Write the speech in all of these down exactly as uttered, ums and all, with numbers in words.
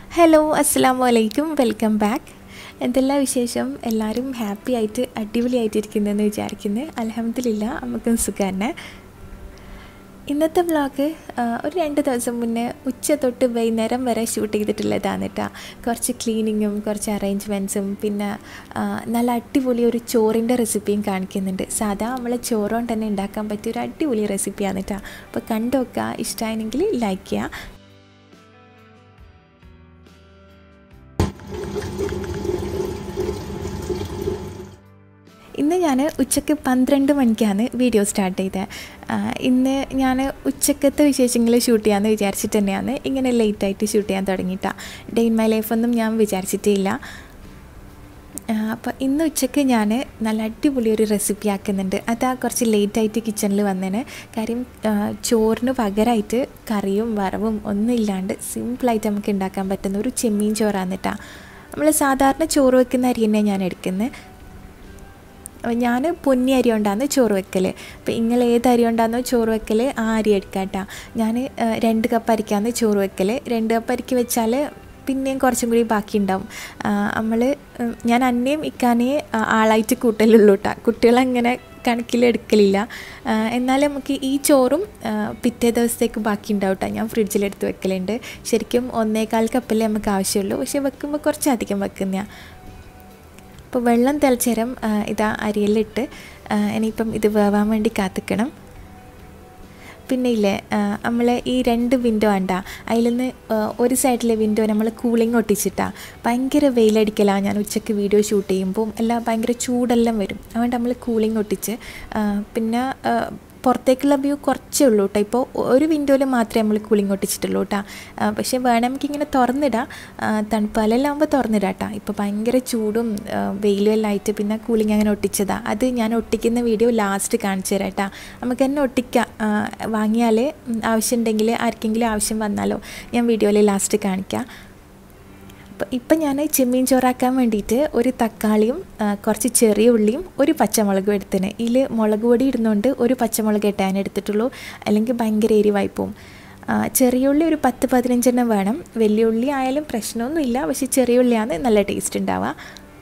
Hello അസ്സലാമു അലൈക്കും welcome back. എന്തെല്ലാം വിശേഷം? എല്ലാവരും ഹാപ്പി ആയിട്ട് അടിപൊളിയായിട്ടിരിക്കുന്നതെന്ന് വിചാരിക്കുന്നത്. അൽഹംദുലില്ലാ നമുക്കും സുഖം തന്നെ. ഇന്നത്തെ വ്ളോഗ് ഒരു രണ്ട് ദിവസം മുന്നേ ഉച്ച തൊട്ട് വൈകുന്നേരം വരെ ഷൂട്ട് ചെയ്തിട്ടുള്ളതാണ് കേട്ടോ. കുറച്ച് ക്ലീനിങ്ങും കുറച്ച് അറേഞ്ച്മെൻറ്റ്സും പിന്നെ നല്ല അടിപൊളി ഒരു ചോറിൻ്റെ റെസിപ്പിയും കാണിക്കുന്നുണ്ട്. സാധാ നമ്മളെ ചോറുകൊണ്ട് തന്നെ ഉണ്ടാക്കാൻ പറ്റിയ ഒരു അടിപൊളി റെസിപ്പിയാണ് കേട്ടോ. അപ്പോൾ കണ്ടുനോക്കുക, ഇഷ്ടമായെങ്കിൽ ലൈക്ക് ചെയ്യുക. ഇന്ന് ഞാൻ ഉച്ചയ്ക്ക് പന്ത്രണ്ട് മണിക്കാണ് വീഡിയോ സ്റ്റാർട്ട് ചെയ്തത്. ഇന്ന് ഞാൻ ഉച്ചക്കത്തെ വിശേഷങ്ങൾ ഷൂട്ട് ചെയ്യാമെന്ന് വിചാരിച്ചിട്ട് തന്നെയാണ് ഇങ്ങനെ ലേറ്റായിട്ട് ഷൂട്ട് ചെയ്യാൻ തുടങ്ങിയിട്ടാണ്. ഡേ ഇൻ മൈ ലൈഫൊന്നും ഞാൻ വിചാരിച്ചിട്ടേ ഇല്ല. അപ്പോൾ ഇന്ന് ഉച്ചയ്ക്ക് ഞാൻ നല്ല അടിപൊളി ഒരു റെസിപ്പി ആക്കുന്നുണ്ട്. അതാ കുറച്ച് ലേറ്റായിട്ട് കിച്ചണിൽ വന്നതിന് കാര്യം ചോറിന് പകരമായിട്ട് കറിയും വറവും ഒന്നും ഇല്ലാണ്ട് സിമ്പിളായിട്ട് നമുക്ക് ഉണ്ടാക്കാൻ പറ്റുന്ന ഒരു ചെമ്മീൻ ചോറാണ് കേട്ടോ. നമ്മൾ സാധാരണ ചോറ് വെക്കുന്ന അരി തന്നെ ഞാൻ എടുക്കുന്നത്. ഞാൻ പൊന്നി അരി കൊണ്ടാണ് ചോറ് വെക്കൽ. അപ്പോൾ നിങ്ങൾ ഏത് അരി കൊണ്ടാണോ ചോറ് വെക്കൽ ആ അരി എടുക്കാം കേട്ടോ. ഞാൻ രണ്ട് കപ്പ് അരിക്കാണ് ചോറ് വെക്കൽ. രണ്ട് കപ്പ് അരിക്ക് വെച്ചാൽ പിന്നെയും കുറച്ചും കൂടി ബാക്കി ഉണ്ടാവും. നമ്മൾ ഞാൻ അന്നേയും ഇക്കാനേ ആളായിട്ട് കൂട്ടലുള്ളൂ കേട്ടോ. കുട്ടികളങ്ങനെ കണക്കിലെടുക്കലില്ല. എന്നാലും നമുക്ക് ഈ ചോറും പിറ്റേ ദിവസത്തേക്ക് ബാക്കി ഉണ്ടാവും കേട്ടോ. ഞാൻ ഫ്രിഡ്ജിലെടുത്ത് വെക്കലുണ്ട്. ശരിക്കും ഒന്നേകാൽ കപ്പല്ലേ നമുക്ക് ആവശ്യമുള്ളൂ, പക്ഷേ വെക്കുമ്പോൾ കുറച്ചധികം വെക്കുന്നതാണ്. അപ്പോൾ വെള്ളം തിളച്ചേരം ഇതാ അരിയിലിട്ട് ഇനിയിപ്പം ഇത് വേവാൻ വേണ്ടി കാത്തിക്കണം. പിന്നെ ഇല്ലേ നമ്മൾ ഈ രണ്ട് വിൻഡോ ഉണ്ടാ, അതിൽ നിന്ന് ഒരു സൈഡിലെ വിൻഡോ നമ്മൾ കൂളിംഗ് ഒട്ടിച്ചിട്ടാണ്. ഭയങ്കര വെയിലടിക്കലാണ് ഞാൻ ഉച്ചയ്ക്ക് വീഡിയോ ഷൂട്ട് ചെയ്യുമ്പോൾ എല്ലാം ഭയങ്കര ചൂടെല്ലാം വരും. അതുകൊണ്ട് നമ്മൾ കൂളിംഗ് ഒട്ടിച്ച് പിന്നെ പുറത്തേക്കുള്ള വ്യൂ കുറച്ചേ ഉള്ളൂ കേട്ടോ. ഇപ്പോൾ ഒരു വിൻഡോയിൽ മാത്രമേ നമ്മൾ കൂളിംഗ് ഒട്ടിച്ചിട്ടുള്ളൂ കേട്ടോ. പക്ഷേ വേണമെങ്കിൽ ഇങ്ങനെ തുറന്നിടാം, തണുപ്പാലെല്ലാം ആകുമ്പോൾ തുറന്നിടാം കേട്ടോ. ഇപ്പോൾ ഭയങ്കര ചൂടും വെയിലും എല്ലാം ആയിട്ട് പിന്നെ കൂളിംഗ് അങ്ങനെ ഒട്ടിച്ചതാണ്. അത് ഞാൻ ഒട്ടിക്കുന്ന വീഡിയോ ലാസ്റ്റ് കാണിച്ചു തരാം കേട്ടോ. നമുക്ക് തന്നെ ഒട്ടിക്കാം, വാങ്ങിയാൽ ആവശ്യമുണ്ടെങ്കിൽ ആർക്കെങ്കിലും ആവശ്യം വന്നാലോ ഞാൻ വീഡിയോയിൽ ലാസ്റ്റ് കാണിക്കാം. അപ്പോൾ ഇപ്പം ഞാൻ ചെമ്മീൻ ചോറാക്കാൻ വേണ്ടിയിട്ട് ഒരു തക്കാളിയും കുറച്ച് ചെറിയ ഉള്ളിയും ഒരു പച്ചമുളകും എടുത്തിന്. ഇതിൽ മുളക് പൊടി ഇടുന്നുകൊണ്ട് ഒരു പച്ചമുളക് ഇട്ടാൻ എടുത്തിട്ടുള്ളൂ, അല്ലെങ്കിൽ ഭയങ്കര എരിവായി പോവും. ചെറിയ ഉള്ളി ഒരു പത്ത് പതിനഞ്ചെണ്ണം വേണം. വലിയ ഉള്ളി ആയാലും പ്രശ്നമൊന്നുമില്ല, പക്ഷേ ചെറിയ ഉള്ളിയാണ് നല്ല ടേസ്റ്റ് ഉണ്ടാവുക.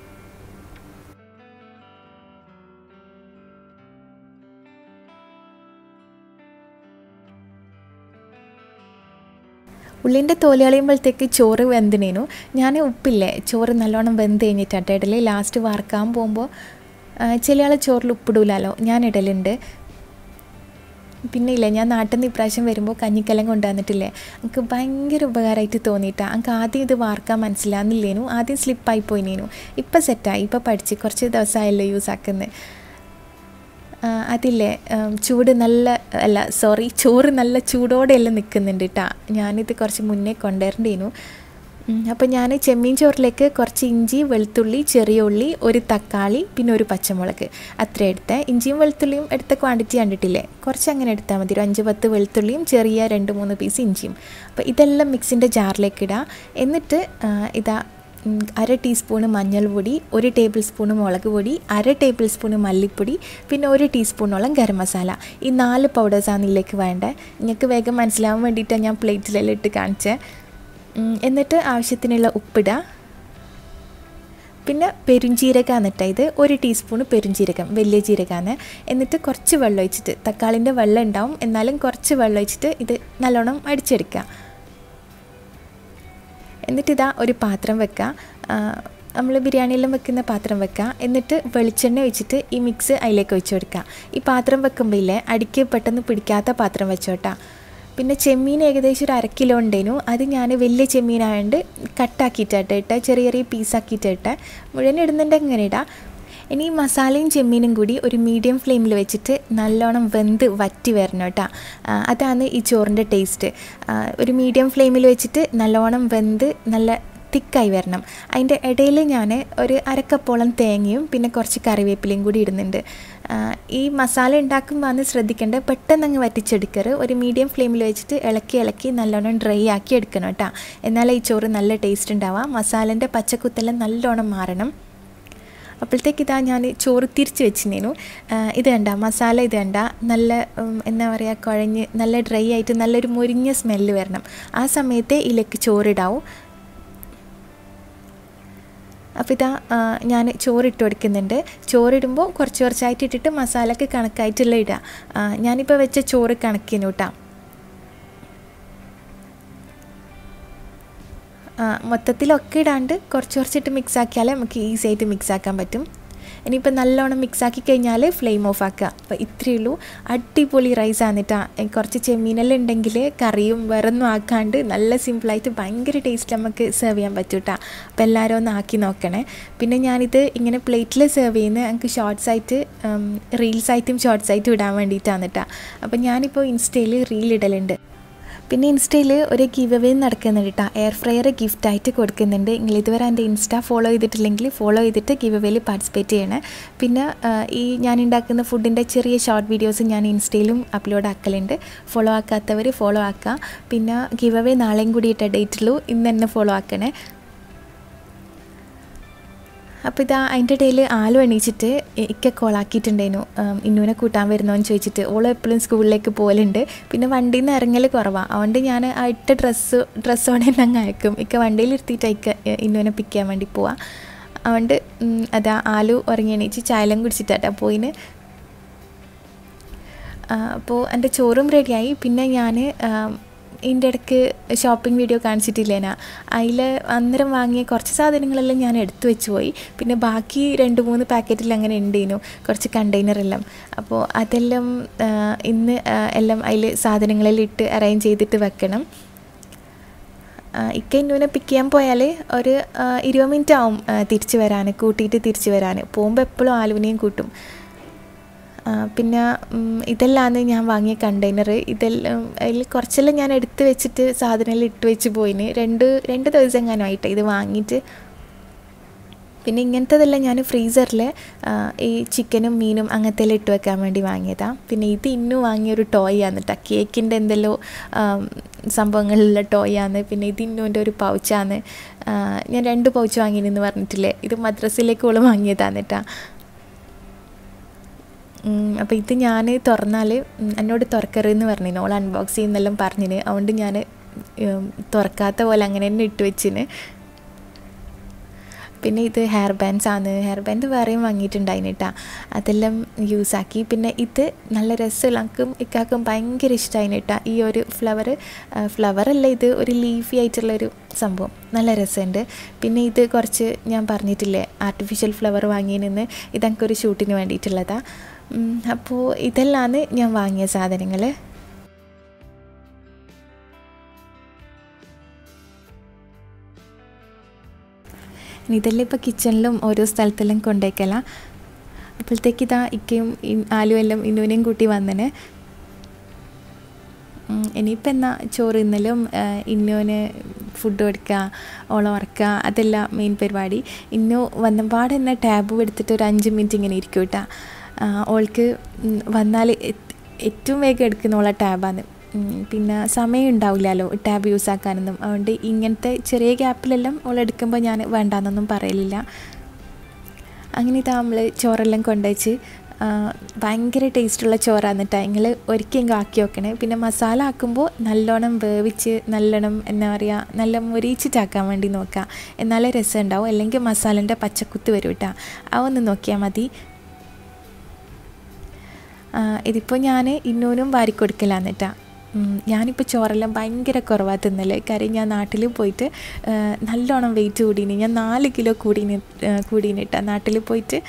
ഉള്ളിൻ്റെ തോല് കളയുമ്പോഴത്തേക്ക് ചോറ് വെന്തിനേനു. ഞാൻ ഉപ്പില്ലേ ചോറ് നല്ലോണം വെന്ത് കഴിഞ്ഞിട്ടാണ് ഇടൽ. ലാസ്റ്റ് വറക്കാൻ പോകുമ്പോൾ ചില ആൾ ചോറിൽ ഉപ്പിടൂലല്ലോ, ഞാൻ ഇടലുണ്ട്. പിന്നെ ഇല്ലേ ഞാൻ നാട്ടിൽ നിന്ന് ഇപ്രാവശ്യം വരുമ്പോൾ കഞ്ഞിക്കലം കൊണ്ടുവന്നിട്ടില്ലേ, എനിക്ക് ഭയങ്കര ഉപകാരമായിട്ട് തോന്നിയിട്ടാണ്. എനിക്ക് ആദ്യം ഇത് വാർക്കാൻ മനസ്സിലാകുന്നില്ലേനു, ആദ്യം സ്ലിപ്പായി പോയിനേനു. ഇപ്പം സെറ്റായി, ഇപ്പം പഠിച്ച് കുറച്ച് ദിവസമായല്ലോ യൂസ് ആക്കുന്നത്. അതില്ലേ ചൂട് നല്ല അല്ല സോറി ചോറ് നല്ല ചൂടോടെയെല്ലാം നിൽക്കുന്നുണ്ട് കേട്ടോ. ഞാനിത് കുറച്ച് മുന്നേ കൊണ്ടുവരേണ്ടേനു. അപ്പോൾ ഞാൻ ചെമ്മീൻ ചോറിലേക്ക് കുറച്ച് ഇഞ്ചി, വെളുത്തുള്ളി, ചെറിയ ഉള്ളി, ഒരു തക്കാളി, പിന്നെ ഒരു പച്ചമുളക് അത്ര എടുത്തേ. ഇഞ്ചിയും വെളുത്തുള്ളിയും എടുത്ത ക്വാണ്ടിറ്റി കണ്ടിട്ടില്ലേ, കുറച്ച് അങ്ങനെ എടുത്താൽ മതി. ഒരു അഞ്ച് പത്ത് വെളുത്തുള്ളിയും ചെറിയ രണ്ട് മൂന്ന് പീസ് ഇഞ്ചിയും. അപ്പോൾ ഇതെല്ലാം മിക്സിൻ്റെ ജാറിലേക്ക് ഇടാം. എന്നിട്ട് ഇതാ അര ടീസ്പൂണ് മഞ്ഞൾപ്പൊടി, ഒരു ടേബിൾ സ്പൂണ് മുളക് പൊടി, അര ടേബിൾ സ്പൂണ് മല്ലിപ്പൊടി, പിന്നെ ഒരു ടീസ്പൂണോളം ഗരം മസാല. ഈ നാല് പൗഡേഴ്സാണ് ഇതിലേക്ക് വേണ്ടത്. നിങ്ങൾക്ക് വേഗം മനസ്സിലാവാൻ വേണ്ടിയിട്ടാണ് ഞാൻ പ്ലേറ്റിലെല്ലാം ഇട്ട് കാണിച്ചത്. എന്നിട്ട് ആവശ്യത്തിനുള്ള ഉപ്പിടുക. പിന്നെ പെരുംജീരകമാണ് കേട്ടോ ഇത്, ഒരു ടീസ്പൂണ് പെരുംജീരകം, വലിയ ജീരകമാണ്. എന്നിട്ട് കുറച്ച് വെള്ളം ഒഴിച്ചിട്ട്, തക്കാളിൻ്റെ വെള്ളം ഉണ്ടാവും എന്നാലും കുറച്ച് വെള്ളം ഒഴിച്ചിട്ട് ഇത് നല്ലോണം അടിച്ചെടുക്കുക. എന്നിട്ടിതാ ഒരു പാത്രം വെക്കുക, നമ്മൾ ബിരിയാണിയെല്ലാം വെക്കുന്ന പാത്രം വെക്കുക. എന്നിട്ട് വെളിച്ചെണ്ണ ഒഴിച്ചിട്ട് ഈ മിക്സ് അതിലേക്ക് ഒഴിച്ചു കൊടുക്കുക. ഈ പാത്രം വെക്കുമ്പോൾ ഇല്ലേ അടിക്ക് പെട്ടെന്ന് പിടിക്കാത്ത പാത്രം വെച്ചോട്ടാ. പിന്നെ ചെമ്മീൻ ഏകദേശം ഒരു അര കിലോ ഉണ്ടേനു. അത് ഞാൻ വലിയ ചെമ്മീനായതുകൊണ്ട് കട്ടാക്കിയിട്ടായിട്ട് ഇട്ട, ചെറിയ ചെറിയ പീസാക്കിയിട്ട് ഇട്ട. മുഴുവൻ ഇടുന്നുണ്ടെങ്കിൽ ഇങ്ങനെ ഇടാം. ഇനി ഈ മസാലയും ചെമ്മീനും കൂടി ഒരു മീഡിയം ഫ്ലെയിമിൽ വെച്ചിട്ട് നല്ലോണം വെന്ത് വറ്റി വരണം കേട്ടോ. അതാണ് ഈ ചോറിൻ്റെ ടേസ്റ്റ്. ഒരു മീഡിയം ഫ്ലെയിമിൽ വെച്ചിട്ട് നല്ലോണം വെന്ത് നല്ല തിക്കായി വരണം. അതിൻ്റെ ഇടയിൽ ഞാൻ ഒരു അരക്കപ്പോളം തേങ്ങയും പിന്നെ കുറച്ച് കറിവേപ്പിലയും കൂടി ഇടുന്നുണ്ട്. ഈ മസാല ഉണ്ടാക്കുമ്പോൾ അന്ന് ശ്രദ്ധിക്കേണ്ടത് പെട്ടെന്ന് അങ്ങ് വറ്റിച്ചെടുക്കരുത്. ഒരു മീഡിയം ഫ്ലെയിമിൽ വെച്ചിട്ട് ഇളക്കി ഇളക്കി നല്ലോണം ഡ്രൈ ആക്കി എടുക്കണം കേട്ടോ. എന്നാലേ ഈ ചോറ് നല്ല ടേസ്റ്റ് ഉണ്ടാവുക. മസാലേൻ്റെ പച്ചക്കുത്തെല്ലാം നല്ലോണം മാറണം. അപ്പോഴത്തേക്ക് ഇതാ ഞാൻ ചോറ് തിരിച്ച് വെച്ചിരുന്നു. ഇത് കണ്ട മസാല, ഇത് കണ്ട നല്ല എന്താ പറയുക കുഴഞ്ഞ് നല്ല ഡ്രൈ ആയിട്ട് നല്ലൊരു മുരിഞ്ഞ സ്മെല്ല് വരണം. ആ സമയത്തെ ഇതിലേക്ക് ചോറിടാവും. അപ്പോൾ ഇതാ ഞാൻ ചോറിട്ട് കൊടുക്കുന്നുണ്ട്. ചോറിടുമ്പോൾ കുറച്ച് കുറച്ചായിട്ട് ഇട്ടിട്ട് മസാലയ്ക്ക് കണക്കായിട്ടുള്ള ഇടുക. ഞാനിപ്പോൾ വെച്ച ചോറ് കണക്കിന് കേട്ടോ. മൊത്തത്തിലൊക്കെ ഇടാണ്ട് കുറച്ച് കുറച്ചിട്ട് മിക്സ് ആക്കിയാലേ നമുക്ക് ഈസി ആയിട്ട് മിക്സ് ആക്കാൻ പറ്റും. ഇനിയിപ്പോൾ നല്ലോണം മിക്സ് ആക്കി കഴിഞ്ഞാൽ ഫ്ലെയിം ഓഫ് ആക്കുക. അപ്പോൾ ഇത്രയേ ഉള്ളൂ. അടിപൊളി റൈസ് ആണിട്ടാ. കുറച്ച് ചെമ്മീനെല്ലാം ഉണ്ടെങ്കിൽ കറിയും വേറൊന്നും ആക്കാണ്ട് നല്ല സിമ്പിളായിട്ട് ഭയങ്കര ടേസ്റ്റ് നമുക്ക് സെർവ് ചെയ്യാൻ പറ്റും കേട്ടോ. അപ്പോൾ എല്ലാവരും ഒന്ന് ആക്കി നോക്കണേ. പിന്നെ ഞാനിത് ഇങ്ങനെ പ്ലേറ്റിൽ സെർവ് ചെയ്യുന്നത് എനിക്ക് ഷോർട്സ് ആയിട്ട് റീൽസ് ആയിട്ടും ഷോർട്സ് ആയിട്ടും ഇടാൻ വേണ്ടിയിട്ടാണ് കേട്ടോ. അപ്പോൾ ഞാനിപ്പോൾ ഇൻസ്റ്റയിൽ റീൽ ഇടലുണ്ട്. പിന്നെ ഇൻസ്റ്റയിൽ ഒരു ഗിവ് അവേ നടക്കുന്നുണ്ട് കേട്ടോ. എയർ ഫ്രയർ ഗിഫ്റ്റായിട്ട് കൊടുക്കുന്നുണ്ട്. നിങ്ങൾ ഇതുവരെ എൻ്റെ ഇൻസ്റ്റ ഫോളോ ചെയ്തിട്ടില്ലെങ്കിൽ ഫോളോ ചെയ്തിട്ട് ഗിവ് അവേയിൽ പാർട്ടിസിപ്പേറ്റ് ചെയ്യണേ. പിന്നെ ഈ ഞാൻ ഉണ്ടാക്കുന്ന ഫുഡിൻ്റെ ചെറിയ ഷോർട്ട് വീഡിയോസ് ഞാൻ ഇൻസ്റ്റയിലും അപ്ലോഡ് ആക്കലുണ്ട്. ഫോളോ ആക്കാത്തവർ ഫോളോ ആക്കുക. പിന്നെ ഗിവ് അവേ നാളെയും കൂടി ഇട്ട ഡേറ്റുള്ളൂ. ഇന്ന് തന്നെ ഫോളോ ആക്കണേ. അപ്പോൾ ഇതാ അതിൻ്റെ ഇടയിൽ ആലു എണീച്ചിട്ട് ഇക്ക കോളാക്കിയിട്ടുണ്ടായിരുന്നു. ഇന്നുവിനെ കൂട്ടാൻ വരുന്നോ എന്ന് ചോദിച്ചിട്ട്. ഓള് എപ്പോഴും സ്കൂളിലേക്ക് പോകലുണ്ട്. പിന്നെ വണ്ടിയിൽ നിന്ന് ഇറങ്ങൽ കുറവാണ്. അതുകൊണ്ട് ഞാൻ ആ ഇട്ട ഡ്രസ്സ് ഡ്രസ്സോടെ തന്നെ അങ്ങ് അയക്കും. ഇക്ക വണ്ടിയിൽ ഇരുത്തിയിട്ട് ഇക്ക ഇന്നുവിനെ പിക്ക് ചെയ്യാൻ വേണ്ടി പോവാം. അതുകൊണ്ട് അതാ ആലു ഉറങ്ങി എണീച്ച് ചായലും കുടിച്ചിട്ടാട്ടാ പോയിന്. അപ്പോൾ എൻ്റെ ചോറും റെഡിയായി. പിന്നെ ഞാൻ ഇതിൻ്റെ ഇടയ്ക്ക് ഷോപ്പിംഗ് വീഡിയോ കാണിച്ചിട്ടില്ലേനാ. അതിൽ അന്നേരം വാങ്ങിയ കുറച്ച് സാധനങ്ങളെല്ലാം ഞാൻ എടുത്തു വെച്ച് പോയി. പിന്നെ ബാക്കി രണ്ട് മൂന്ന് പാക്കറ്റിൽ അങ്ങനെ ഉണ്ടേനു കുറച്ച് കണ്ടെയ്നറെല്ലാം. അപ്പോൾ അതെല്ലാം ഇന്ന് എല്ലാം അതിൽ സാധനങ്ങളെല്ലാം ഇട്ട് അറേഞ്ച് ചെയ്തിട്ട് വെക്കണം. ഇക്ക ഇന്നുവിനെ പിക്ക് ചെയ്യാൻ പോയാൽ ഒരു ഇരുപത് മിനിറ്റ് ആവും തിരിച്ച് വരാൻ, കൂട്ടിയിട്ട് തിരിച്ച് വരാൻ. പോകുമ്പോൾ എപ്പോഴും ആലുവിനെയും കൂട്ടും. പിന്നെ ഇതെല്ലാമാണ് ഞാൻ വാങ്ങിയ കണ്ടെയ്നർ. ഇതെല്ലാം അതിൽ കുറച്ചെല്ലാം ഞാൻ എടുത്ത് വെച്ചിട്ട് സാധനമെല്ലാം ഇട്ട് വെച്ച് പോയിന്. രണ്ട് രണ്ട് ദിവസം എങ്ങാനുമായിട്ട് ഇത് വാങ്ങിയിട്ട്. പിന്നെ ഇങ്ങനത്തതെല്ലാം ഞാൻ ഫ്രീസറിൽ ഈ ചിക്കനും മീനും അങ്ങനത്തെ എല്ലാം ഇട്ട് വെക്കാൻ വേണ്ടി വാങ്ങിയതാണ്. പിന്നെ ഇത് ഇന്നും വാങ്ങിയൊരു ടോയ് ആണ് കേട്ടോ. കേക്കിൻ്റെ എന്തെല്ലോ സംഭവങ്ങളിലുള്ള ടോയ് ആണ്. പിന്നെ ഇത് ഇന്നുവിൻ്റെ ഒരു പൗച്ചാണ്. ഞാൻ രണ്ട് പൗച്ച് വാങ്ങിയെന്ന് പറഞ്ഞിട്ടില്ലേ. ഇത് മദ്രസയിലേക്ക് ഓള് വാങ്ങിയതാണ് കേട്ടോ. അപ്പോൾ ഇത് ഞാൻ തുറന്നാൽ എന്നോട് തുറക്കരുതെന്ന് പറഞ്ഞിന്. All unbox ചെയ്യുന്നെല്ലാം പറഞ്ഞിന്. അതുകൊണ്ട് ഞാൻ തുറക്കാത്ത പോലെ അങ്ങനെ തന്നെ ഇട്ട് വെച്ചിന്. പിന്നെ ഇത് ഹെയർ ബാൻഡ്സ് ആണ്. ഹെയർ ബാൻഡ് വേറെയും വാങ്ങിയിട്ടുണ്ടായിന് കേട്ടോ. അതെല്ലാം യൂസാക്കി. പിന്നെ ഇത് നല്ല രസമുള്ള എനിക്കും ഇക്കാക്കും ഭയങ്കര ഇഷ്ടമായിന് കേട്ടോ. ഈ ഒരു ഫ്ലവർ ഫ്ലവറല്ല, ഇത് ഒരു ലീഫി ആയിട്ടുള്ളൊരു സംഭവം. നല്ല രസമുണ്ട്. പിന്നെ ഇത് കുറച്ച് ഞാൻ പറഞ്ഞിട്ടില്ലേ ആർട്ടിഫിഷ്യൽ ഫ്ലവർ വാങ്ങിയെന്ന്. ഇതെനിക്കൊരു ഷൂട്ടിന് വേണ്ടിയിട്ടുള്ളതാണ്. അപ്പോൾ ഇതെല്ലാമാണ് ഞാൻ വാങ്ങിയ സാധനങ്ങൾ. ഇതെല്ലാം ഇപ്പോൾ കിച്ചണിലും ഓരോ സ്ഥലത്തെല്ലാം കൊണ്ടേക്കല. അപ്പോഴത്തേക്ക് ഇതാ ഇക്കയും ആലും എല്ലാം ഇന്നുവിനെയും കൂട്ടി വന്നന്. ഇനിയിപ്പോൾ എന്നാ ചോറ് ഇന്നലും ഇന്നുവിന് ഫുഡ് കൊടുക്കുക, ഓളം ഉറക്കുക, അതെല്ലാം മെയിൻ പരിപാടി. ഇന്നു വന്നപാട് തന്നെ ടാബ് എടുത്തിട്ട് ഒരു അഞ്ച് മിനിറ്റ് ഇങ്ങനെ ഇരിക്കും കേട്ടോ. ഓൾക്ക് വന്നാൽ ഏറ്റവും വേഗം എടുക്കുന്ന ഓളെ ടാബാണ്. പിന്നെ സമയം ഉണ്ടാവില്ലല്ലോ ടാബ് യൂസ് ആക്കാനൊന്നും. അതുകൊണ്ട് ഇങ്ങനത്തെ ചെറിയ ഗ്യാപ്പിലെല്ലാം ഓൾ എടുക്കുമ്പോൾ ഞാൻ വേണ്ടാന്നൊന്നും പറയലില്ല. അങ്ങനെ ഇതാ നമ്മൾ ചോറെല്ലാം കൊണ്ടുവച്ച് ഭയങ്കര ടേസ്റ്റുള്ള ചോറാണ് കേട്ടോ. നിങ്ങൾ ഒരിക്കലും ആക്കി വെക്കണേ. പിന്നെ മസാല ആക്കുമ്പോൾ നല്ലോണം വേവിച്ച് നല്ലോണം എന്താ പറയുക നല്ല മുരിച്ചിട്ടാക്കാൻ വേണ്ടി നോക്കുക. എന്നാലേ രസം ഉണ്ടാവും. അല്ലെങ്കിൽ മസാലേൻ്റെ പച്ചക്കുത്ത് വരും കേട്ടോ. അതൊന്ന് നോക്കിയാൽ മതി. ഇതിപ്പോൾ ഞാൻ ഇന്നൂനും വാരിക്കൊടുക്കലാന്ന് കേട്ടോ. ഞാനിപ്പോൾ ചോറെല്ലാം ഭയങ്കര കുറവാണ് തിന്നൽ. കാര്യം ഞാൻ നാട്ടിൽ പോയിട്ട് നല്ലോണം വെയിറ്റ് കൂടീന്. ഞാൻ നാല് കിലോ കൂടീന് കൂടീന് കേട്ടോ നാട്ടിൽ പോയിട്ട്.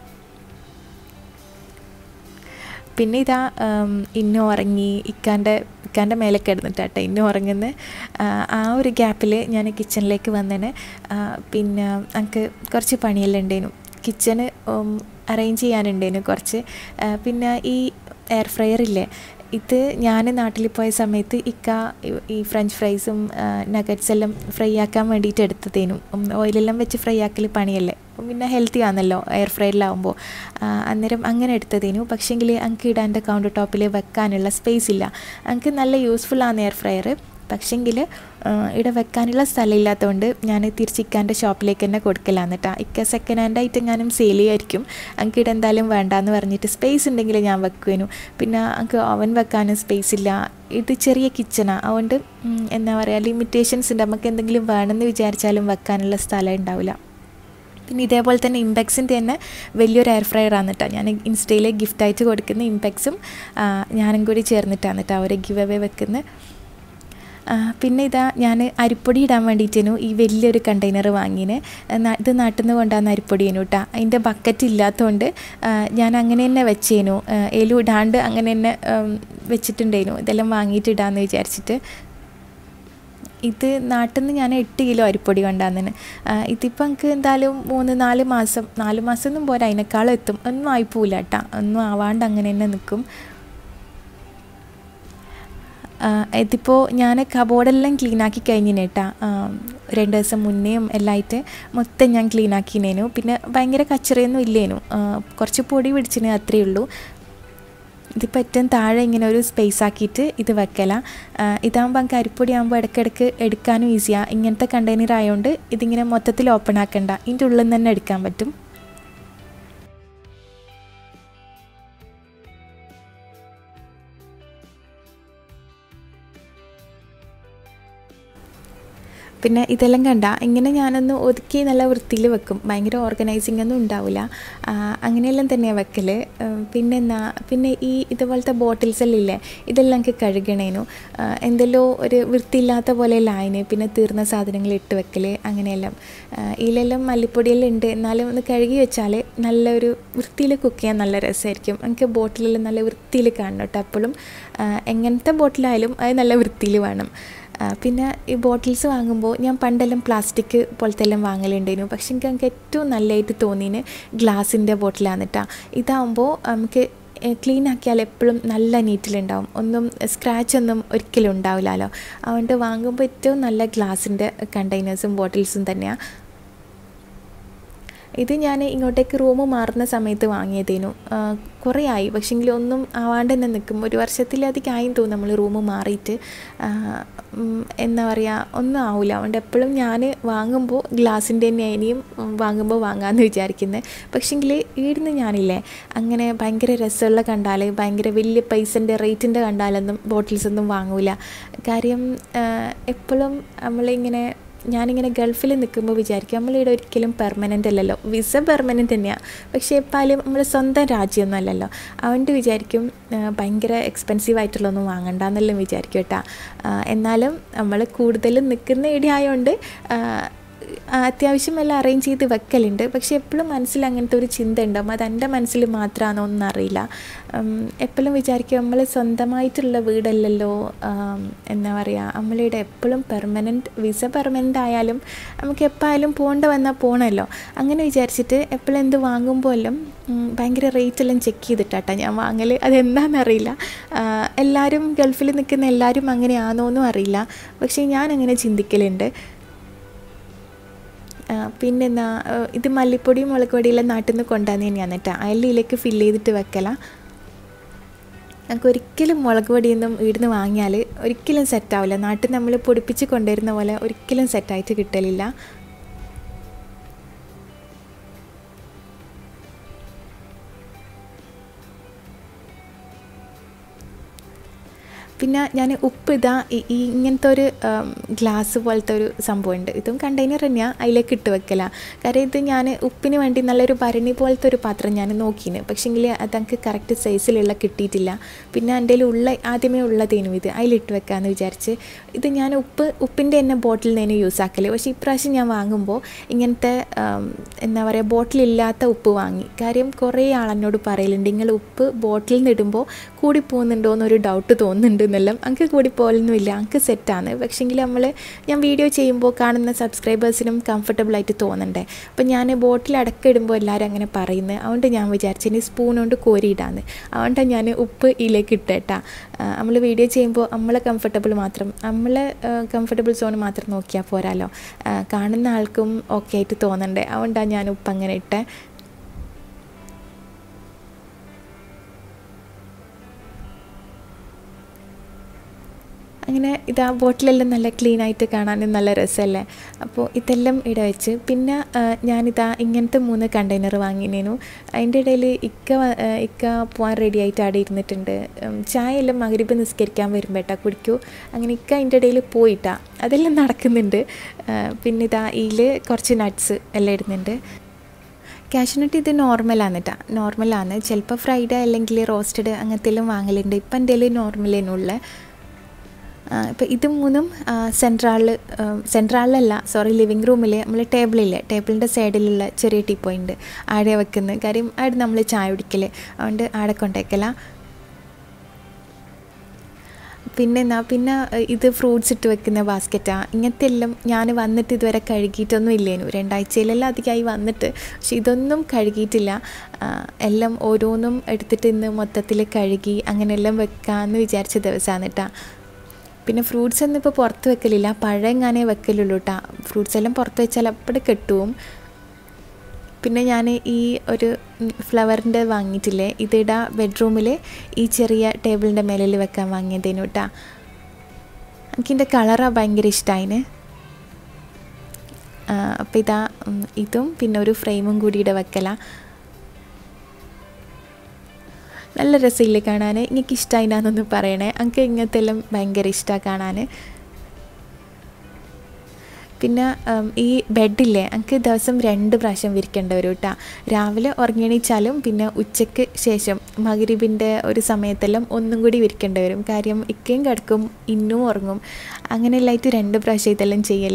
പിന്നെ ഇതാ ഇന്നും ഉറങ്ങി. ഇക്കാൻ്റെ ഇക്കാൻ്റെ മേലെ കിടന്നിട്ടാട്ടോ ഇന്നും ഉറങ്ങുന്നത്. ആ ഒരു ഗ്യാപ്പിൽ ഞാൻ കിച്ചണിലേക്ക് വന്നേനെ. പിന്നെ എനിക്ക് കുറച്ച് പണിയെല്ലാം ഉണ്ടേനു. കിച്ചണ് അറേഞ്ച് ചെയ്യാനുണ്ടേനു കുറച്ച്. പിന്നെ ഈ എയർ ഫ്രയർ ഇല്ലേ, ഇത് ഞാൻ നാട്ടിൽ പോയ സമയത്ത് ഇക്ക ഈ ഫ്രഞ്ച് ഫ്രൈസും നഗറ്റ്സ് എല്ലാം ഫ്രൈ ആക്കാൻ വേണ്ടിയിട്ട് എടുത്തതേനു. ഓയിലെല്ലാം വെച്ച് ഫ്രൈ ആക്കൽ പണിയല്ലേ, പിന്നെ ഹെൽത്തി ആണല്ലോ എയർ ഫ്രയറിലാവുമ്പോൾ. അന്നേരം അങ്ങനെ എടുത്തതേനു. പക്ഷേങ്കിൽ എനിക്ക് ഇടാൻ്റെ കൗണ്ടർ ടോപ്പിൽ വെക്കാനുള്ള സ്പേസ് ഇല്ല. എനിക്ക് നല്ല യൂസ്ഫുള്ളാണ് എയർ ഫ്രയർ. പക്ഷേങ്കിൽ ഇവിടെ വെക്കാനുള്ള സ്ഥലമില്ലാത്തതുകൊണ്ട് ഞാൻ തിരിച്ചിക്കാൻ്റെ ഷോപ്പിലേക്ക് തന്നെ കൊടുക്കലാന്ന് കേട്ടോ. ഇക്ക സെക്കൻഡ് ഹാൻഡ് ആയിട്ട് ഞാനും സെയിൽ ചെയ്യായിരിക്കും. എനിക്ക് ഇവിടെ എന്തായാലും വേണ്ടാന്ന് പറഞ്ഞിട്ട് സ്പേസ് ഉണ്ടെങ്കിൽ ഞാൻ വെക്കുവേനു. പിന്നെ എനിക്ക് ഓവൻ വെക്കാനും സ്പേസ് ഇല്ല. ഇത് ചെറിയ കിച്ചണാണ്. അതുകൊണ്ട് എന്താ പറയുക ലിമിറ്റേഷൻസ് ഉണ്ട്. നമുക്ക് എന്തെങ്കിലും വേണമെന്ന് വിചാരിച്ചാലും വെക്കാനുള്ള സ്ഥലം ഉണ്ടാവില്ല. പിന്നെ ഇതേപോലെ തന്നെ ഇംപെക്സിൻ്റെ തന്നെ വലിയൊരു എയർ ഫ്രയർ ആണ് കേട്ടോ. ഞാൻ ഇൻസ്റ്റയിൽ ഗിഫ്റ്റായിട്ട് കൊടുക്കുന്ന ഇംപെക്സും ഞാനും കൂടി ചേർന്നിട്ടാണ് കേട്ടോ അവർ ഗിവ് അവേ വെക്കുന്നത്. പിന്നെ ഇതാ ഞാൻ അരിപ്പൊടി ഇടാൻ വേണ്ടിയിട്ടേനു ഈ വലിയൊരു കണ്ടെയ്നർ വാങ്ങിന്. ഇത് നാട്ടിൽ നിന്ന് കൊണ്ടുവന്ന അരിപ്പൊടിയേനു കേട്ടോ. അതിൻ്റെ ബക്കറ്റ് ഇല്ലാത്തതുകൊണ്ട് ഞാൻ അങ്ങനെ തന്നെ വെച്ചേനു, എലു ഇടാണ്ട് അങ്ങനെ തന്നെ വെച്ചിട്ടുണ്ടേനു. ഇതെല്ലാം വാങ്ങിയിട്ട് ഇടാമെന്ന് വിചാരിച്ചിട്ട്. ഇത് നാട്ടിൽ നിന്ന് ഞാൻ എട്ട് കിലോ അരിപ്പൊടി കൊണ്ടുവന്നതിന്. ഇതിപ്പോൾ എനിക്ക് എന്തായാലും മൂന്ന് നാല് മാസം നാല് മാസം ഒന്നും പോരാ, അതിനേക്കാളും എത്തും. ഒന്നും ആയിപ്പോവില്ല കേട്ടോ, ഒന്നും ആവാണ്ട് അങ്ങനെ തന്നെ നിൽക്കും. ഇതിപ്പോൾ ഞാൻ കബോർഡെല്ലാം ക്ലീനാക്കി കഴിഞ്ഞിന് കേട്ടോ. രണ്ട് ദിവസം മുന്നേയും എല്ലാമായിട്ട് മൊത്തം ഞാൻ ക്ലീനാക്കിനേനു. പിന്നെ ഭയങ്കര കച്ചറയൊന്നും ഇല്ലേനു, കുറച്ച് പൊടി പിടിച്ചിന് അത്രയേ ഉള്ളൂ. ഇതിപ്പോൾ ഏറ്റവും താഴെ ഇങ്ങനെ ഒരു സ്പേസ് ആക്കിയിട്ട് ഇത് വെക്കല. ഇതാകുമ്പോൾ നമുക്ക് അരിപ്പൊടി ആകുമ്പോൾ ഇടയ്ക്കിടയ്ക്ക് എടുക്കാനും ഈസിയാണ്. ഇങ്ങനത്തെ കണ്ടെയ്നർ ആയതുകൊണ്ട് ഇതിങ്ങനെ മൊത്തത്തിൽ ഓപ്പൺ ആക്കണ്ട, ഇതിൻ്റെ ഉള്ളിൽ നിന്ന് തന്നെ എടുക്കാൻ പറ്റും. പിന്നെ ഇതെല്ലാം കണ്ട ഇങ്ങനെ ഞാനൊന്ന് ഒതുക്കി നല്ല വൃത്തിയിൽ വെക്കും. ഭയങ്കര ഓർഗനൈസിങ് ഒന്നും ഉണ്ടാവില്ല, അങ്ങനെയെല്ലാം തന്നെയാണ് വെക്കൽ. പിന്നെ എന്നാ പിന്നെ ഈ ഇതുപോലത്തെ ബോട്ടിൽസ് എല്ലാം ഇല്ലേ, ഇതെല്ലാം എനിക്ക് കഴുകണേനു. എന്തെല്ലോ ഒരു വൃത്തിയില്ലാത്ത പോലെയല്ല അതിന്. പിന്നെ തീർന്ന സാധനങ്ങൾ ഇട്ട് വെക്കൽ അങ്ങനെയെല്ലാം. ഇതിലെല്ലാം മല്ലിപ്പൊടിയെല്ലാം ഉണ്ട്, എന്നാലും ഒന്ന് കഴുകി വെച്ചാൽ നല്ലൊരു വൃത്തിയിൽ കുക്ക് ചെയ്യാൻ നല്ല രസമായിരിക്കും. എനിക്ക് ബോട്ടിലെല്ലാം നല്ല വൃത്തിയിൽ കാണണം കേട്ടോ എപ്പോഴും. എങ്ങനത്തെ ബോട്ടിലായാലും അത് നല്ല വൃത്തിയിൽ വേണം. പിന്നെ ഈ ബോട്ടിൽസ് വാങ്ങുമ്പോൾ ഞാൻ പണ്ടെല്ലാം പ്ലാസ്റ്റിക് പോലത്തെ എല്ലാം വാങ്ങലുണ്ടായിരുന്നു. പക്ഷെ എനിക്ക് എനിക്ക് ഏറ്റവും നല്ലതായിട്ട് തോന്നിന് ഗ്ലാസിൻ്റെ ബോട്ടിലാണ് കേട്ടോ. ഇതാകുമ്പോൾ നമുക്ക് ക്ലീൻ ആക്കിയാൽ എപ്പോഴും നല്ല നീറ്റിലുണ്ടാവും, ഒന്നും സ്ക്രാച്ച് ഒന്നും ഒരിക്കലും ഉണ്ടാവില്ലല്ലോ. അതുകൊണ്ട് വാങ്ങുമ്പോൾ ഏറ്റവും നല്ല ഗ്ലാസിൻ്റെ കണ്ടെയ്നേഴ്സും ബോട്ടിൽസും തന്നെയാണ്. ഇത് ഞാൻ ഇങ്ങോട്ടേക്ക് റൂം മാറുന്ന സമയത്ത് വാങ്ങിയതേനു. കുറേ ആയി, പക്ഷേങ്കിൽ ഒന്നും ആവാണ്ട് തന്നെ നിൽക്കും. ഒരു വർഷത്തിലധികം ആയി തോന്നും നമ്മൾ റൂം മാറിയിട്ട്. എന്താ പറയുക, ഒന്നും ആവില്ല. അതുകൊണ്ട് എപ്പോഴും ഞാൻ വാങ്ങുമ്പോൾ ഗ്ലാസിൻ്റെ തന്നെ ഇനിയും വാങ്ങുമ്പോൾ വാങ്ങാമെന്ന് വിചാരിക്കുന്നത്. പക്ഷേങ്കിൽ ഈടുന്ന് ഞാനില്ലേ അങ്ങനെ ഭയങ്കര രസമുള്ള കണ്ടാൽ, ഭയങ്കര വലിയ പൈസൻ്റെ റേറ്റിൻ്റെ കണ്ടാലൊന്നും ബോട്ടിൽസൊന്നും വാങ്ങൂല. കാര്യം എപ്പോഴും നമ്മളിങ്ങനെ ഞാനിങ്ങനെ ഗൾഫിൽ നിൽക്കുമ്പോൾ വിചാരിക്കും നമ്മളിവിടെ ഒരിക്കലും പെർമനൻ്റ് അല്ലല്ലോ. വിസ പെർമനൻ്റ് തന്നെയാണ്, പക്ഷേ എപ്പാലും നമ്മുടെ സ്വന്തം രാജ്യമൊന്നും അല്ലല്ലോ. അതുകൊണ്ട് വിചാരിക്കും ഭയങ്കര എക്സ്പെൻസീവ് ആയിട്ടുള്ളതൊന്നും വാങ്ങണ്ടെന്നെല്ലാം വിചാരിക്കും കേട്ടോ. എന്നാലും നമ്മൾ കൂടുതലും നിൽക്കുന്ന ഏരിയ ആയതുകൊണ്ട് അത്യാവശ്യം എല്ലാം അറേഞ്ച് ചെയ്ത് വെക്കലുണ്ട്. പക്ഷേ എപ്പോഴും മനസ്സിൽ അങ്ങനത്തെ ഒരു ചിന്ത ഉണ്ടാവും, അത് എൻ്റെ മനസ്സിൽ മാത്രമാണോ ഒന്നും അറിയില്ല. എപ്പോഴും വിചാരിക്കും നമ്മൾ സ്വന്തമായിട്ടുള്ള വീടല്ലല്ലോ, എന്താ പറയുക, നമ്മളിവിടെ എപ്പോഴും പെർമനൻറ്റ് വിസ പെർമനൻ്റ് ആയാലും നമുക്ക് എപ്പോഴായാലും പോകേണ്ട വന്നാൽ പോകണമല്ലോ. അങ്ങനെ വിചാരിച്ചിട്ട് എപ്പോഴും എന്ത് വാങ്ങുമ്പോൾ എല്ലാം ഭയങ്കര റേറ്റെല്ലാം ചെക്ക് ചെയ്തിട്ടാട്ടോ ഞാൻ വാങ്ങൽ. അതെന്താണെന്നറിയില്ല, എല്ലാവരും ഗൾഫിൽ നിൽക്കുന്ന എല്ലാവരും അങ്ങനെയാണോന്നും അറിയില്ല, പക്ഷേ ഞാനങ്ങനെ ചിന്തിക്കലുണ്ട്. പിന്നെന്താ ഇത് മല്ലിപ്പൊടിയും മുളക് പൊടിയെല്ലാം നാട്ടിൽ നിന്ന് കൊണ്ടുവന്ന് തന്നെയാണ് കേട്ടോ. അതിലേക്ക് ഫില്ല് ചെയ്തിട്ട് വെക്കല. ഞങ്ങൾക്ക് ഒരിക്കലും മുളക് പൊടിയൊന്നും ഇവിടുന്ന് വാങ്ങിയാൽ ഒരിക്കലും സെറ്റാവില്ല. നാട്ടിൽ നമ്മൾ പൊടിപ്പിച്ച് കൊണ്ടുവരുന്ന പോലെ ഒരിക്കലും സെറ്റായിട്ട് കിട്ടലില്ല. പിന്നെ ഞാൻ ഉപ്പ് ഇതാ ഈ ഇങ്ങനത്തെ ഒരു ഗ്ലാസ് പോലത്തെ ഒരു സംഭവമുണ്ട്, ഇതും കണ്ടെയ്നർ തന്നെയാണ്, അതിലേക്ക് ഇട്ട് വെക്കല. കാര്യം ഇത് ഞാൻ ഉപ്പിന് വേണ്ടി നല്ലൊരു ഭരണി പോലത്തെ ഒരു പാത്രം ഞാൻ നോക്കിന്, പക്ഷേങ്കിൽ അതെനിക്ക് കറക്റ്റ് സൈസിലുള്ള കിട്ടിയിട്ടില്ല. പിന്നെ എൻ്റെ ഉള്ള ആദ്യമേ ഉള്ളതേനും ഇത് അതിലിട്ട് വെക്കാമെന്ന് വിചാരിച്ച് ഇത് ഞാൻ ഉപ്പ് ഉപ്പിൻ്റെ തന്നെ ബോട്ടിൽ നിന്ന് യൂസ് ആക്കൽ. പക്ഷേ ഇപ്രാവശ്യം ഞാൻ വാങ്ങുമ്പോൾ ഇങ്ങനത്തെ എന്താ പറയുക ബോട്ടിലില്ലാത്ത ഉപ്പ് വാങ്ങി. കാര്യം കുറേ ആളെന്നോട് പറയലുണ്ട് നിങ്ങൾ ഉപ്പ് ബോട്ടിൽ നിന്ന് ഇടുമ്പോൾ കൂടി പോകുന്നുണ്ടോ എന്നൊരു ഡൗട്ട് തോന്നുന്നുണ്ട് എന്നെല്ലാം. എനിക്ക് കൂടി പോലൊന്നുമില്ല, എനിക്ക് സെറ്റാണ്. പക്ഷേങ്കിൽ നമ്മൾ ഞാൻ വീഡിയോ ചെയ്യുമ്പോൾ കാണുന്ന സബ്സ്ക്രൈബേഴ്സിനും കംഫർട്ടബിളായിട്ട് തോന്നണ്ടേ. അപ്പം ഞാൻ ബോട്ടിൽ അടക്കം എല്ലാവരും അങ്ങനെ പറയുന്നത്. അതുകൊണ്ട് ഞാൻ വിചാരിച്ചു ഇനി സ്പൂൺ കൊണ്ട് കോരിയിടാന്ന്. അതുകൊണ്ടാണ് ഞാൻ ഉപ്പ് ഇതിലേക്ക് ഇട്ടേട്ടാ. നമ്മൾ വീഡിയോ ചെയ്യുമ്പോൾ നമ്മളെ കംഫർട്ടബിൾ മാത്രം നമ്മളെ കംഫർട്ടബിൾ സോൺ മാത്രം നോക്കിയാൽ പോരാലോ, കാണുന്ന ആൾക്കും ഓക്കെ ആയിട്ട് തോന്നണ്ടേ. അതുകൊണ്ടാണ് ഞാൻ ഉപ്പ് അങ്ങനെ ഇട്ടേ. അങ്ങനെ ഇതാ ബോട്ടിലെല്ലാം നല്ല ക്ലീനായിട്ട് കാണാനും നല്ല രസമല്ലേ. അപ്പോൾ ഇതെല്ലാം ഇവിടെ വെച്ച് പിന്നെ ഞാനിതാ ഇങ്ങനത്തെ മൂന്ന് കണ്ടെയ്നർ വാങ്ങിനേനു. അതിൻ്റെ ഇടയിൽ ഇക്ക ഇക്ക പോകാൻ റെഡി ആയിട്ട് അവിടെ ഇരുന്നിട്ടുണ്ട്. ചായ എല്ലാം മഗ്‌രിബ് നിസ്കരിക്കാൻ വരുമ്പോട്ടാ കുടിക്കൂ. അങ്ങനെ ഇക്ക അതിൻ്റെ ഇടയിൽ പോയിട്ടാ അതെല്ലാം നടക്കുന്നുണ്ട്. പിന്നെ ഇതാ ഇതിൽ കുറച്ച് നട്ട്സ് എല്ലാം ഇടുന്നുണ്ട്. കാഷ്യൂനട്ട് ഇത് നോർമലാണ് കേട്ടോ, നോർമലാണ്. ചിലപ്പോൾ ഫ്രൈഡ് അല്ലെങ്കിൽ റോസ്റ്റഡ് അങ്ങനത്തെല്ലാം വാങ്ങലുണ്ട്. ഇപ്പം എൻ്റെ കയ്യിൽ നോർമലിനുള്ള. ഇപ്പോൾ ഇത് മൂന്നും സെൻട്രാളിൽ സെൻട്രാളിലല്ല സോറി ലിവിങ് റൂമിൽ നമ്മൾ ടേബിളില്ലേ, ടേബിളിൻ്റെ സൈഡിലുള്ള ചെറിയ ടീ പോയിൻ്റ് ആടെ വെക്കുന്നത്. കാര്യം ആടെ നമ്മൾ ചായ കുടിക്കൽ, അതുകൊണ്ട് ആടെ കൊണ്ടേക്കല. പിന്നെ എന്നാ പിന്നെ ഇത് ഫ്രൂട്ട്സ് ഇട്ട് വെക്കുന്ന ബാസ്ക്കറ്റാണ്. ഇങ്ങനത്തെ എല്ലാം ഞാൻ വന്നിട്ട് ഇതുവരെ കഴുകിയിട്ടൊന്നും ഇല്ലേനു, രണ്ടാഴ്ചയിലെല്ലാം അധികമായി വന്നിട്ട്. പക്ഷെ ഇതൊന്നും കഴുകിയിട്ടില്ല. എല്ലാം ഓരോന്നും എടുത്തിട്ട് ഇന്ന് മൊത്തത്തിൽ കഴുകി അങ്ങനെയെല്ലാം വെക്കാമെന്ന് വിചാരിച്ച ദിവസമാണ് കേട്ടോ. പിന്നെ ഫ്രൂട്ട്സ് ഒന്നും ഇപ്പോൾ പുറത്ത് വെക്കലില്ല, പഴം എങ്ങാനേ വെക്കലുള്ളൂ കേട്ടോ. ഫ്രൂട്ട്സ് എല്ലാം പുറത്ത് വെച്ചാൽ അപ്പോഴും കെട്ടുവും. പിന്നെ ഞാൻ ഈ ഒരു ഫ്ലവറിൻ്റെ വാങ്ങിയിട്ടില്ലേ, ഇതിടാ ബെഡ്റൂമിൽ ഈ ചെറിയ ടേബിളിൻ്റെ മേലിൽ വെക്കാൻ വാങ്ങിയതേനു കേട്ടോ. എനിക്കിൻ്റെ കളറാണ് ഭയങ്കര ഇഷ്ടമായിന്. അപ്പോൾ ഇതാ ഇതും പിന്നെ ഒരു ഫ്രെയിമും കൂടിയുടെ വെക്കല. നല്ല രസമില്ലേ കാണാൻ? എനിക്ക് ഇഷ്ടമായിനാന്നൊന്ന് പറയണേ. എനിക്ക് ഇങ്ങനത്തെ എല്ലാം ഭയങ്കര ഇഷ്ടമാണ് കാണാൻ. പിന്നെ ഈ ബെഡില്ലേ എനിക്ക് ദിവസം രണ്ട് പ്രാവശ്യം വിരിക്കേണ്ടി വരും കേട്ടോ. രാവിലെ ഉറങ്ങിയണിച്ചാലും പിന്നെ ഉച്ചയ്ക്ക് ശേഷം മഗ്‌രിബിൻ്റെ ഒരു സമയത്തെല്ലാം ഒന്നും കൂടി വിരിക്കേണ്ടി വരും. കാര്യം ഇക്കയും കിടക്കും ഇന്നും ഉറങ്ങും. അങ്ങനെയെല്ലായിട്ട് രണ്ട് പ്രാവശ്യം ഇതെല്ലാം ചെയ്യൽ.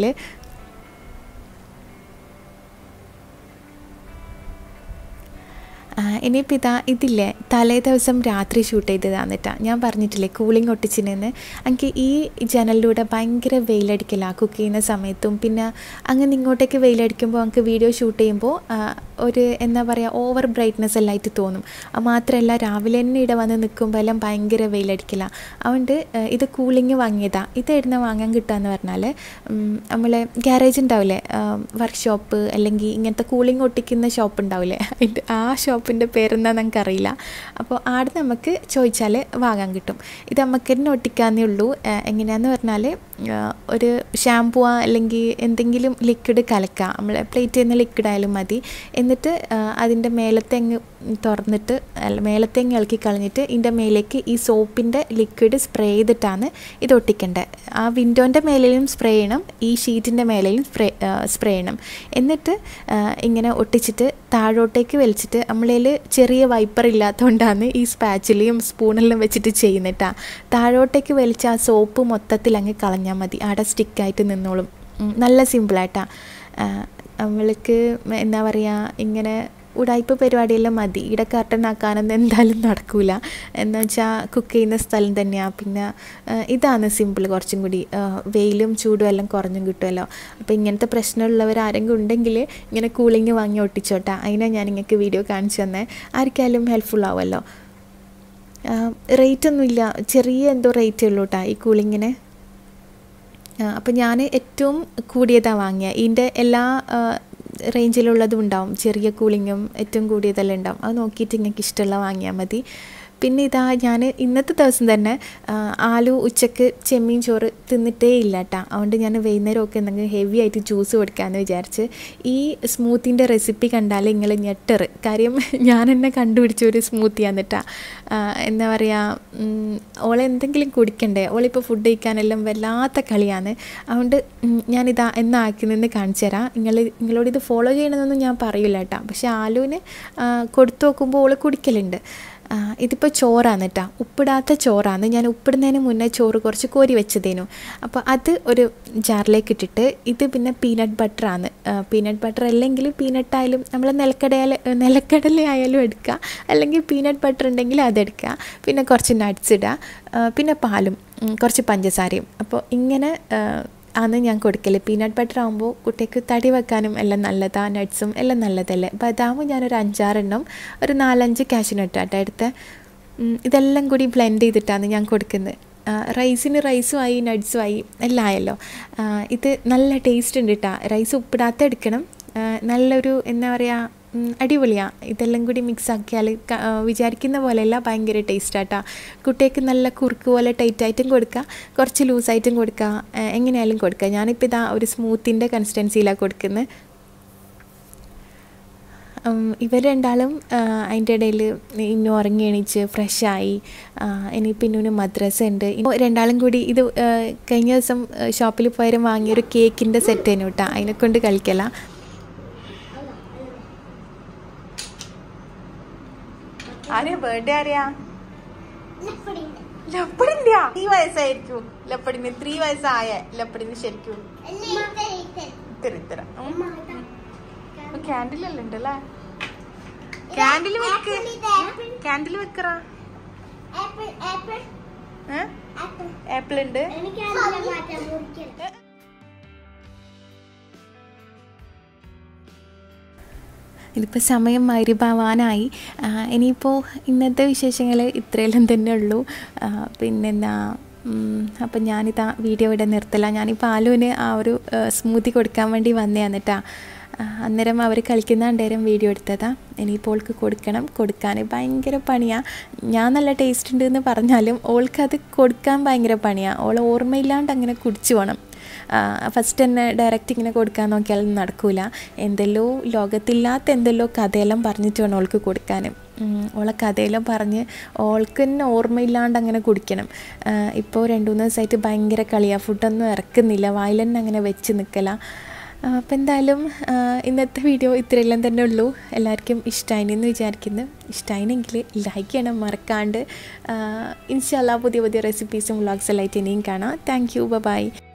ഇനിയിപ്പോൾ ഇതാ ഇതില്ലേ തലേ ദിവസം രാത്രി ഷൂട്ട് ചെയ്തതാണ് കേട്ടോ. ഞാൻ പറഞ്ഞിട്ടില്ലേ കൂളിംഗ് ഒട്ടിച്ചിനെന്ന്. എനിക്ക് ഈ ജനലിലൂടെ ഭയങ്കര വെയിലടിക്കലാണ് കുക്ക് ചെയ്യുന്ന സമയത്തും. പിന്നെ അങ്ങനെ ഇങ്ങോട്ടേക്ക് വെയിലടിക്കുമ്പോൾ നമുക്ക് വീഡിയോ ഷൂട്ട് ചെയ്യുമ്പോൾ ഒരു എന്താ പറയുക ഓവർ ബ്രൈറ്റ്നെസ് എല്ലാം ആയിട്ട് തോന്നും. അത് മാത്രമല്ല രാവിലെ തന്നെ ഇവിടെ വന്ന് നിൽക്കുമ്പോൾ എല്ലാം ഭയങ്കര വെയിലടിക്കലാണ്. അതുകൊണ്ട് ഇത് കൂളിംഗ് വാങ്ങിയതാണ്. ഇത് എവിടുന്ന് വാങ്ങാൻ കിട്ടുകയെന്ന് പറഞ്ഞാൽ നമ്മൾ ഗ്യാരേജ് ഉണ്ടാവില്ലേ, വർക്ക്ഷോപ്പ് അല്ലെങ്കിൽ ഇങ്ങനത്തെ കൂളിംഗ് ഒട്ടിക്കുന്ന ഷോപ്പ് ഉണ്ടാവില്ലേ, അതിൻ്റെ ആ ഷോപ്പിൻ്റെ പേരെന്താണെന്ന് നമുക്കറിയില്ല. അപ്പോൾ ആടെ നമുക്ക് ചോദിച്ചാൽ വാങ്ങാൻ കിട്ടും. ഇത് നമുക്ക് തന്നെ ഒട്ടിക്കാന്നേ ഉള്ളൂ. എങ്ങനെയാണെന്ന് പറഞ്ഞാൽ ഒരു ഷാമ്പൂ അല്ലെങ്കിൽ എന്തെങ്കിലും ലിക്വിഡ് കലക്കുക, നമ്മൾ പ്ലേറ്റ് ചെയ്യുന്ന ലിക്വിഡ് ആയാലും മതി. എന്നിട്ട് അതിൻ്റെ മേലത്തെങ്ങ് തുറന്നിട്ട് അല്ല മേലത്തെങ്ങ് ഇളക്കി കളഞ്ഞിട്ട് ഇതിൻ്റെ മേലേക്ക് ഈ സോപ്പിൻ്റെ ലിക്വിഡ് സ്പ്രേ ചെയ്തിട്ടാണ് ഇത് ഒട്ടിക്കേണ്ടത്. ആ വിൻഡോൻ്റെ മേലെയും സ്പ്രേ ചെയ്യണം, ഈ ഷീറ്റിൻ്റെ മേലെയും സ്പ്രേ സ്പ്രേ ചെയ്യണം. എന്നിട്ട് ഇങ്ങനെ ഒട്ടിച്ചിട്ട് താഴോട്ടേക്ക് വലിച്ചിട്ട് നമ്മളതിൽ ചെറിയ വൈപ്പർ ഇല്ലാത്തതുകൊണ്ടാണ് ഈ സ്പാച്ചിലയും സ്പൂണെല്ലാം വെച്ചിട്ട് ചെയ്യുന്നിട്ടാ. താഴോട്ടേക്ക് വലിച്ച് ആ സോപ്പ് മൊത്തത്തിൽ അങ്ങ് കളഞ്ഞാൽ മതി, അവിടെ സ്റ്റിക്കായിട്ട് നിന്നോളും. നല്ല സിമ്പിളായിട്ടാ. നമ്മൾക്ക് എന്താ പറയുക ഇങ്ങനെ ഉടായ്പ പരിപാടിയെല്ലാം മതി. ഇവിടെ കർട്ടൻ ആക്കാനൊന്നും എന്തായാലും നടക്കില്ല. എന്ന് വെച്ചാൽ കുക്ക് ചെയ്യുന്ന സ്ഥലം തന്നെയാണ്. പിന്നെ ഇതാണ് സിമ്പിൾ, കുറച്ചും കൂടി വെയിലും ചൂടും എല്ലാം കുറഞ്ഞും കിട്ടുമല്ലോ. അപ്പോൾ ഇങ്ങനത്തെ പ്രശ്നമുള്ളവർ ആരെങ്കിലും ഉണ്ടെങ്കിൽ ഇങ്ങനെ കൂളിംഗ് വാങ്ങി ഒട്ടിച്ചോട്ടാ. അതിനാണ് ഞാൻ നിങ്ങൾക്ക് വീഡിയോ കാണിച്ചു തന്നെ. ആർക്കായാലും ഹെൽപ്ഫുൾ ആവുമല്ലോ. റേറ്റൊന്നുമില്ല, ചെറിയ എന്തോ റേറ്റേ ഉള്ളൂ കേട്ടോ ഈ കൂളിങ്ങിന്. അപ്പോൾ ഞാൻ ഏറ്റവും കൂടിയതാണ് വാങ്ങിയത്. ഇതിൻ്റെ എല്ലാ റേഞ്ചിലുള്ളതും ഉണ്ടാവും, ചെറിയ കൂളിങ്ങും ഏറ്റവും കൂടിയതെല്ലാം ഉണ്ടാവും. അത് നോക്കിയിട്ട് നിങ്ങൾക്ക് ഇഷ്ടമുള്ള വാങ്ങിയാൽ മതി. പിന്നെ ഇതാ ഞാൻ ഇന്നത്തെ ദിവസം തന്നെ ആലു ഉച്ചക്ക് ചെമ്മീൻ ചോറ് തിന്നിട്ടേ ഇല്ല കേട്ടോ. അതുകൊണ്ട് ഞാൻ വൈകുന്നേരമൊക്കെ എന്തെങ്കിലും ഹെവി ആയിട്ട് ജ്യൂസ് കൊടുക്കാമെന്ന് വിചാരിച്ച്. ഈ സ്മൂത്തിൻ്റെ റെസിപ്പി കണ്ടാൽ നിങ്ങൾ ഞെട്ടറ്. കാര്യം ഞാൻ എന്നെ കണ്ടുപിടിച്ച ഒരു സ്മൂത്തിയാണ് കേട്ടോ. എന്താ പറയുക ഓളെന്തെങ്കിലും കുടിക്കണ്ടേ, ഓളിപ്പോൾ ഫുഡ് കഴിക്കാനെല്ലാം വല്ലാത്ത കളിയാണ്. അതുകൊണ്ട് ഞാനിതാ എന്നാ ആക്കി നിന്ന് കാണിച്ചു തരാം. നിങ്ങൾ നിങ്ങളോട് ഇത് ഫോളോ ചെയ്യണമെന്നൊന്നും ഞാൻ പറയില്ല കേട്ടോ. പക്ഷേ ആലുവിന് കൊടുത്തു നോക്കുമ്പോൾ ഓൾ കുടിക്കലുണ്ട്. ഇതിപ്പോൾ ചോറാണ് കേട്ടോ, ഉപ്പിടാത്ത ചോറാണ്. ഞാൻ ഉപ്പിടുന്നതിന് മുന്നേ ചോറ് കുറച്ച് കോരി വെച്ചതേനു. അപ്പോൾ അത് ഒരു ജാറിലേക്ക് ഇട്ടിട്ട് ഇത് പിന്നെ പീനട്ട് ബട്ടറാണ്. പീനട്ട് ബട്ടർ അല്ലെങ്കിൽ പീനട്ടായാലും നമ്മൾ നിലക്കടയാൽ നിലക്കടല ആയാലും എടുക്കുക, അല്ലെങ്കിൽ പീനട്ട് ബട്ടർ ഉണ്ടെങ്കിൽ അതെടുക്കുക. പിന്നെ കുറച്ച് നട്ട്സ് ഇടുക, പിന്നെ പാലും കുറച്ച് പഞ്ചസാരയും. അപ്പോൾ ഇങ്ങനെ ആണ് ഞാൻ കൊടുക്കൽ. പീനട്ട് ബട്ടർ ആകുമ്പോൾ കുട്ടിക്ക് തടി വെക്കാനും എല്ലാം നല്ലതാണ്, നട്ട്സും എല്ലാം നല്ലതല്ലേ. ബദാമും ഞാനൊരു അഞ്ചാറെണ്ണം ഒരു നാലഞ്ച് കാഷ്യൂനട്ട് ആട്ടോ എടുത്ത്. ഇതെല്ലാം കൂടി ബ്ലെൻഡ് ചെയ്തിട്ടാണ് ഞാൻ കൊടുക്കുന്നത്. റൈസിന് റൈസും ആയി നട്ട്സും ആയി എല്ലാം ആയല്ലോ. ഇത് നല്ല ടേസ്റ്റ് ഉണ്ട് കേട്ടോ. റൈസ് ഉപ്പിടാത്ത എടുക്കണം. നല്ലൊരു എന്താ പറയുക അടിപൊളിയാണ്. ഇതെല്ലാം കൂടി മിക്സ് ആക്കിയാൽ വിചാരിക്കുന്ന പോലെയല്ല, ഭയങ്കര ടേസ്റ്റാട്ടാ. കുട്ടിക്ക് നല്ല കുറുക്ക് പോലെ ടൈറ്റായിട്ടും കൊടുക്കുക, കുറച്ച് ലൂസായിട്ടും കൊടുക്കുക, എങ്ങനെയായാലും കൊടുക്കുക. ഞാനിപ്പോൾ ഇതാ ഒരു സ്മൂത്തിൻ്റെ കൺസിസ്റ്റൻസിയിലാണ് കൊടുക്കുന്നത്. ഇവർ രണ്ടാളും അതിൻ്റെ ഇടയിൽ ഇന്നും ഉറങ്ങി എണീച്ച് ഫ്രഷായി. ഇനിയിപ്പോൾ ഇന്നൂന് മദ്രസ ഉണ്ട്. ഇപ്പോൾ രണ്ടാളും കൂടി ഇത് കഴിഞ്ഞ ദിവസം ഷോപ്പിൽ പോയാലും വാങ്ങിയൊരു കേക്കിൻ്റെ സെറ്റ് തന്നെ കേട്ടോ, അതിനെക്കൊണ്ട് കളിക്കല. ആരെയാ ബർത്ത്ഡേ ആരെയാ? ലപ്പടിന്റെ ത്രീ വയസ്സായിരിക്കും. ലപ്പടിന് ത്രീ വയസ്സായ ലപ്പടിന് ശരിക്കും ഇത്ര ഇത്ര ക്യാൻഡിലെല്ലാം ഉണ്ടല്ലേ. ക്യാൻഡിൽ വെക്ക്, ക്യാൻഡിൽ വെക്കറ. ആപ്പിൾ ഉണ്ട്. ഇതിപ്പോൾ സമയം മഗ്‌രിബാവാനായി. ഇനിയിപ്പോൾ ഇന്നത്തെ വിശേഷങ്ങൾ ഇത്രയെല്ലാം തന്നെ ഉള്ളൂ. പിന്നെന്താ, അപ്പം ഞാനിതാ വീഡിയോ ഇവിടെ നിർത്തില്ല. ഞാനിപ്പോൾ ആലുവിന് ആ ഒരു സ്മൂത്തി കൊടുക്കാൻ വേണ്ടി വന്നതാണ് കേട്ടോ. അന്നേരം അവർ കളിക്കുന്ന കണ്ടേരം വീഡിയോ എടുത്തതാ. ഇനിയിപ്പോൾ ഓൾക്ക് കൊടുക്കണം. കൊടുക്കാൻ ഭയങ്കര പണിയാണ്. ഞാൻ നല്ല ടേസ്റ്റ് ഉണ്ട് എന്ന് പറഞ്ഞാലും ഓൾക്കത് കൊടുക്കാൻ ഭയങ്കര പണിയാണ്. ഓൾ ഓർമ്മയില്ലാണ്ട് അങ്ങനെ കുടിച്ചു പോകണം. ഫസ്റ്റ് തന്നെ ഡയറക്റ്റ് ഇങ്ങനെ കൊടുക്കാൻ നോക്കിയാലൊന്നും നടക്കില്ല. എന്തെല്ലോ ലോകത്തില്ലാത്ത എന്തെല്ലോ കഥയെല്ലാം പറഞ്ഞിട്ട് വേണം ഓൾക്ക് കൊടുക്കാൻ. ഓളെ കഥയെല്ലാം പറഞ്ഞ് ഓൾക്ക് തന്നെ ഓർമ്മയില്ലാണ്ട് അങ്ങനെ കുടിക്കണം. ഇപ്പോൾ രണ്ട് മൂന്ന് ദിവസമായിട്ട് ഭയങ്കര കളിയാണ്. ഫുഡൊന്നും ഇറക്കുന്നില്ല, വായിൽ തന്നെ അങ്ങനെ വെച്ച് നിൽക്കല. അപ്പോൾ എന്തായാലും ഇന്നത്തെ വീഡിയോ ഇത്രയെല്ലാം തന്നെ ഉള്ളൂ. എല്ലാവർക്കും ഇഷ്ടമായിന്ന് വിചാരിക്കുന്നു. ഇഷ്ടമായിനെങ്കിൽ ലൈക്ക് ചെയ്യണം മറക്കാണ്ട്. ഇൻഷാ അല്ലാഹ് പുതിയ പുതിയ റെസിപ്പീസും വ്ളോഗ്സ് എല്ലാം ആയിട്ട് ഇനിയും കാണാം. Thank you, by.